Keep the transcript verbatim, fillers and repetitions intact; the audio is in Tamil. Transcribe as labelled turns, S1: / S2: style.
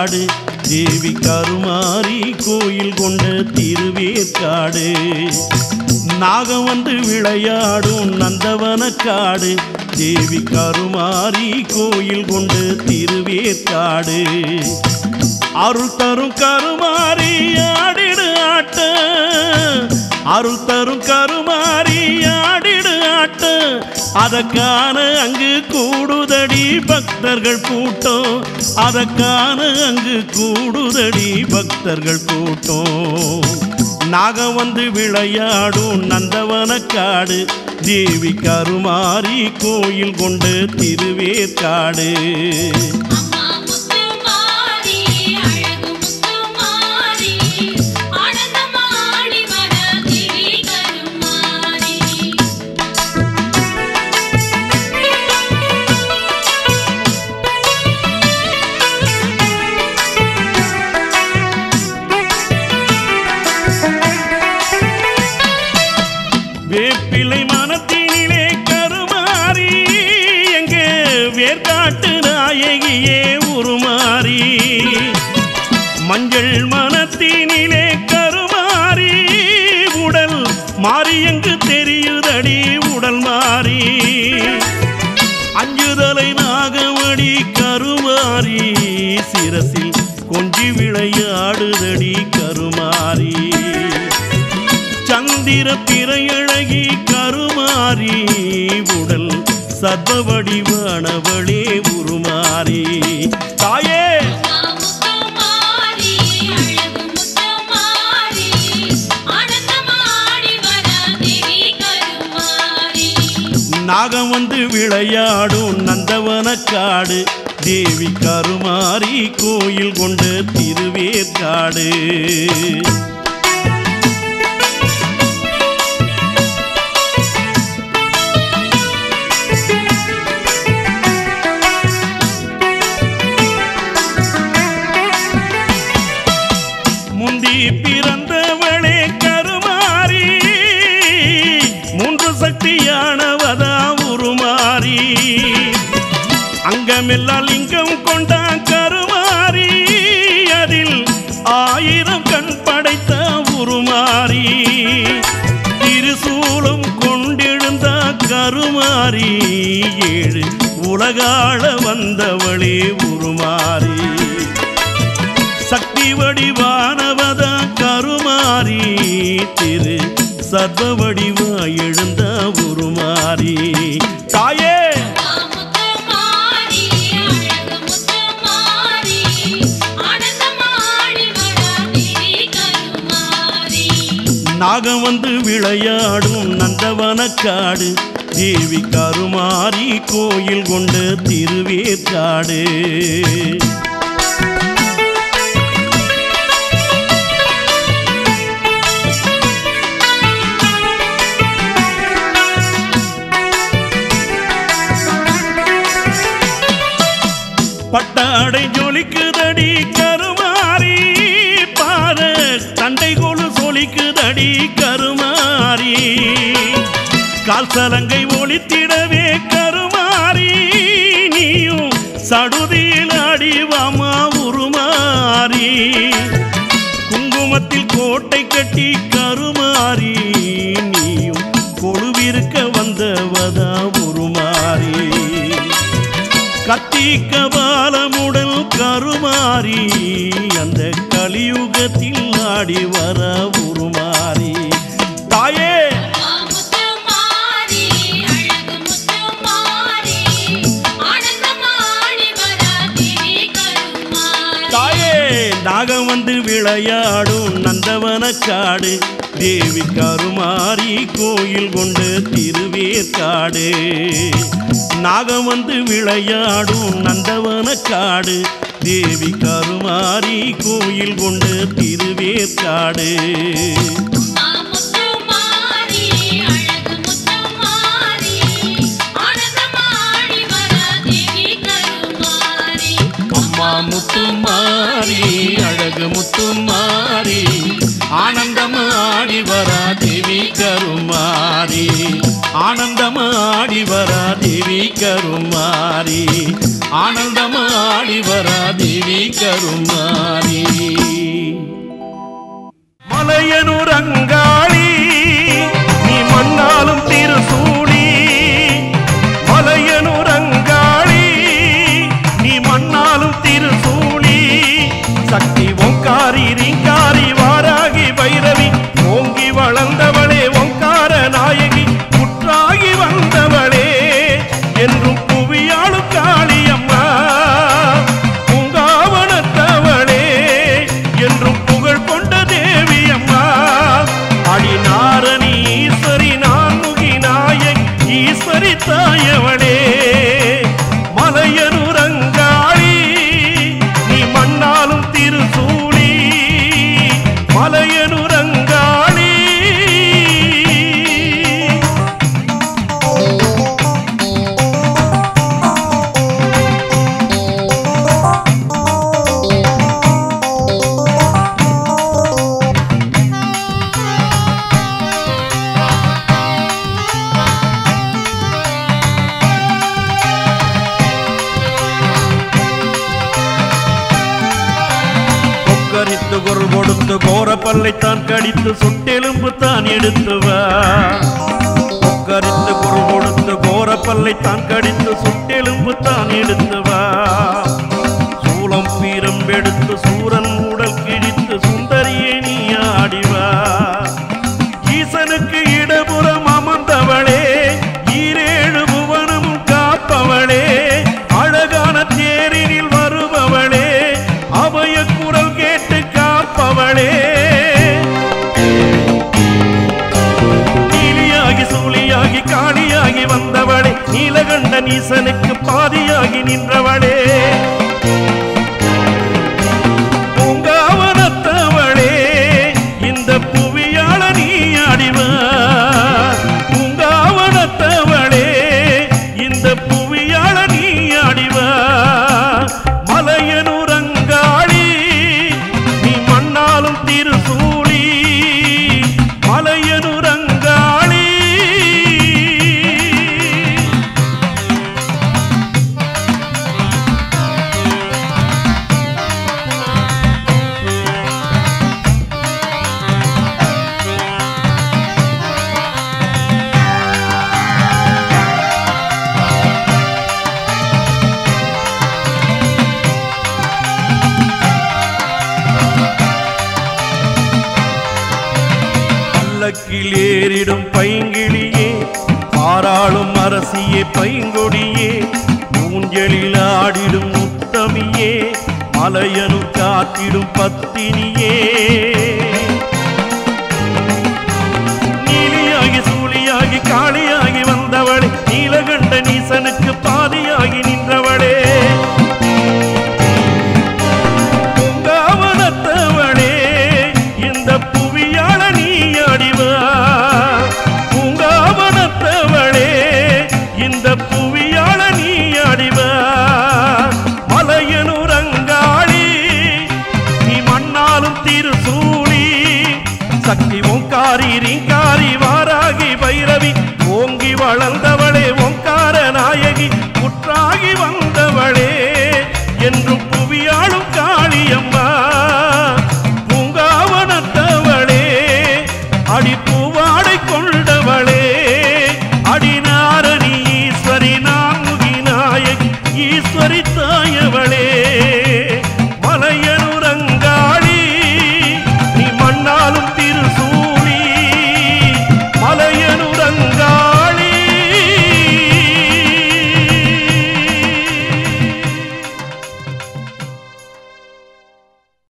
S1: காடு தேவி கருமாரி கோயில் கொண்ட திருவேற்காடு நாகம் வந்து விளையாடும் நந்தவன காடு தேவி கருமாரி கோயில் கொண்ட திருவேற்காடு அருள் தரும் கருமாரி ஆடிடு ஆட்ட அருள் தரும் கருமாரி ஆடிடு ஆட்ட அதற்கான அங்கு கூடுதடி பக்தர்கள் கூட்டம் அதற்கான அங்கு கூடுதடி பக்தர்கள் கூட்டம் நாகம் வந்து விளையாடும் நந்தவன காடு தேவி கருமாரி கோயில் கொண்ட திருவேற்காடு வேப்பிலை மனத்தினிலே கருமாரி எங்கே வேர்காட்டு நாயகியே உருமாறி மஞ்சள் மனத்தினிலே கருமாரி உடல் மாறி எங்கு தெரியுதடி உடல் மாறி அஞ்சுதலை நாகமடி கருமாரி சிரசில் கொஞ்சி விளையாடுதடி கருமாரி சந்திர பிறையழகி கருமாரி உடல் சர்வ வடிவானவளே உருமாறி தாயே நாகம் வந்து விளையாடும் நந்தவன காடு தேவி கருமாரி கோயில் கொண்ட திருவேற்காடு பிறந்தவளே கருமாரி மூன்று சக்தியானவதா உருமாறி அங்கமெல்லாம் லிங்கம் கொண்டா கருமாரி அதில் ஆயிரம் கண் படைத்த உருமாரி திருசூலம் கொண்டெழுந்த கருமாரி ஏழு உலகாள வந்தவளே உருமாரி சக்தி வடிவானவத கருமாரி திரு சர்வ வடிவா எழுந்த உருமாரி தாயே நாகம் வந்து விளையாடும் நந்தவன காடு தேவி கருமாரி கோயில் கொண்ட திருவேற்காடு பட்டாடை ஜொலிக்குதடி கருமாரி பாத தண்டை கொலு சொலிக்குதடி கருமாரி கால் சலங்கை ஒளித்திடவே கருமாரி நீயும் சடுதியில் அடிவாமா உருமாரி குங்குமத்தில் கோட்டை கட்டி கருமாரி நீயும் கொழுவிருக்க வந்தவதா உருமாரி கத்தி கபாலமுடல் கருமாரி அந்த கலியுகத்தில் ஆடி வர உருமாரி தாயே தாயே நாகம் வந்து விளையாடும் நந்தவன காடு தேவி கருமாரி கோயில் கொண்ட திருவேற்காடு நாகம் வந்து விளையாடும் நந்தவன காடு தேவி கருமாரி கோயில் கொண்ட திருவேற்காடு அம்மா முத்துமாரி அழகு முத்துமாரி ஆனந்தமாடி வரா தேவி கருமாரி ஆனந்தமாடி வரா தேவி கருமாரி ஆனந்தம் ஆடி வரா தேவி கருமாரி.
S2: மலையனூர் அங்காளி நீ மண்ணாலும் திருசூடி, மலையனூர் அங்காளி நீ மண்ணாலும் திருசூடி, சக்தி ஓங்காரி ரீங்காரி வாராகி பைரவி ஓங்கி வளர்ந்தவளே ஓங்கார நாயகி புற்றாகி வந்தவளே என்றும் புவியாளும் காளியம்மா பூங்காவனத்தவளே என்றும் புகழ் கொண்ட தேவி அம்மா. அடிநாரணி ஈஸ்வரி நான்முகி நாயகி ஈஸ்வரி தாயவளே மலையனூர் அங்காளி நீ மண்ணாலும் திருசூடி, மலையனூர் அங்காளி. கொக்கரித்து குரல் கொடுத்து கோர பல்லைத்தான் கடித்து சுட்டெலும்பு தான் எடுத்துவா, கொக்கரித்து குரல் கொடுத்து கோர பல்லைத்தான் கடித்து சுட்டெலும்பு தான் எடுத்துவா, சூலம் பீரம்பெடுத்து சூரன் உடல் கிழித்து சுந்தரியை நீ ஆடிவா, ஈசனுக்கு இடபுறம் அமர்ந்தவளே ஈரேழு புவனமும் காப்பவளே அழகான தேரினில் வருபவளே அபய குரல் கேட்டு காப்பவளே, நீலியாகி சூழியாகி காளியாகி வந்தவளே நீலகண்டன் ஈசனுக்கு பாதியாகி நின்றவளே பூங்காவனத்தவளே இந்த புவியாள நீ ஆடிவா, பூங்காவனத்தவளே இந்த புவியாள நீ ஆடிவா, மலையனூர் அங்காளி நீ மண்ணாலும் திருசூடி, மலையனூர் அங்காளி. பல்லக்கில் ஏறிடும் பைங்கிளியே பாராளும் அரசியே பைங்கொடியே ஊஞ்சலில் ஆடிடும் முத்தமியே மலையனு காத்திடும் பத்தினியே